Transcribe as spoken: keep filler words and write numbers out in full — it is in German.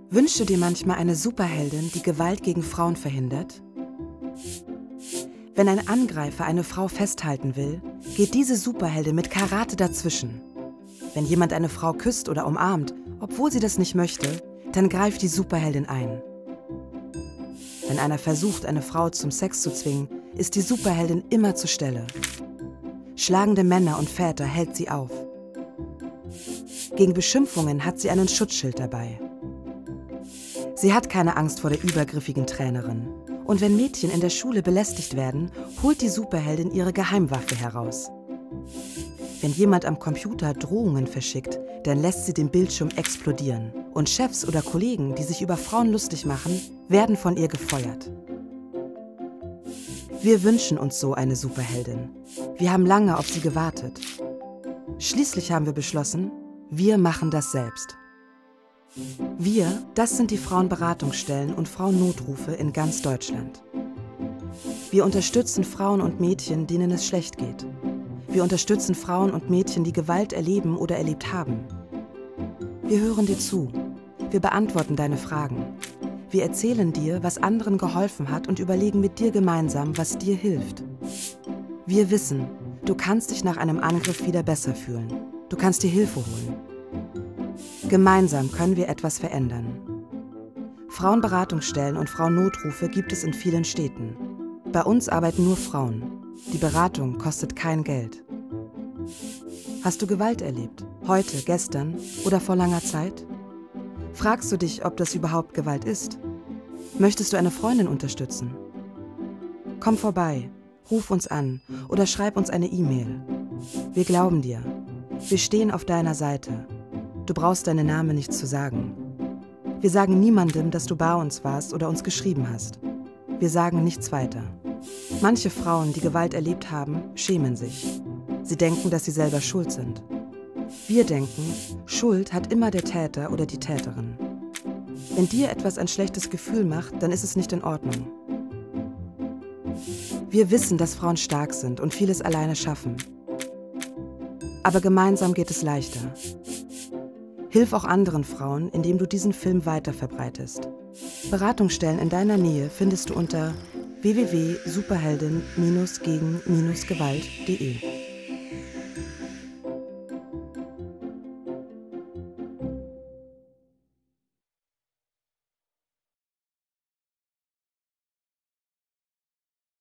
Wünschst du dir manchmal eine Superheldin, die Gewalt gegen Frauen verhindert? Wenn ein Angreifer eine Frau festhalten will, geht diese Superheldin mit Karate dazwischen. Wenn jemand eine Frau küsst oder umarmt, obwohl sie das nicht möchte, dann greift die Superheldin ein. Wenn einer versucht, eine Frau zum Sex zu zwingen, ist die Superheldin immer zur Stelle. Schlagende Männer und Väter hält sie auf. Gegen Beschimpfungen hat sie einen Schutzschild dabei. Sie hat keine Angst vor der übergriffigen Trainerin. Und wenn Mädchen in der Schule belästigt werden, holt die Superheldin ihre Geheimwaffe heraus. Wenn jemand am Computer Drohungen verschickt, dann lässt sie den Bildschirm explodieren. Und Chefs oder Kollegen, die sich über Frauen lustig machen, werden von ihr gefeuert. Wir wünschen uns so eine Superheldin. Wir haben lange auf sie gewartet. Schließlich haben wir beschlossen, wir machen das selbst. Wir, das sind die Frauenberatungsstellen und Frauennotrufe in ganz Deutschland. Wir unterstützen Frauen und Mädchen, denen es schlecht geht. Wir unterstützen Frauen und Mädchen, die Gewalt erleben oder erlebt haben. Wir hören dir zu. Wir beantworten deine Fragen. Wir erzählen dir, was anderen geholfen hat und überlegen mit dir gemeinsam, was dir hilft. Wir wissen, du kannst dich nach einem Angriff wieder besser fühlen. Du kannst dir Hilfe holen. Gemeinsam können wir etwas verändern. Frauenberatungsstellen und Frauennotrufe gibt es in vielen Städten. Bei uns arbeiten nur Frauen. Die Beratung kostet kein Geld. Hast du Gewalt erlebt? Heute, gestern oder vor langer Zeit? Fragst du dich, ob das überhaupt Gewalt ist? Möchtest du eine Freundin unterstützen? Komm vorbei, ruf uns an oder schreib uns eine E-Mail. Wir glauben dir. Wir stehen auf deiner Seite. Du brauchst deinen Namen nicht zu sagen. Wir sagen niemandem, dass du bei uns warst oder uns geschrieben hast. Wir sagen nichts weiter. Manche Frauen, die Gewalt erlebt haben, schämen sich. Sie denken, dass sie selber schuld sind. Wir denken, Schuld hat immer der Täter oder die Täterin. Wenn dir etwas ein schlechtes Gefühl macht, dann ist es nicht in Ordnung. Wir wissen, dass Frauen stark sind und vieles alleine schaffen. Aber gemeinsam geht es leichter. Hilf auch anderen Frauen, indem du diesen Film weiterverbreitest. Beratungsstellen in deiner Nähe findest du unter w w w punkt superheldin Bindestrich gegen Gewalt punkt de.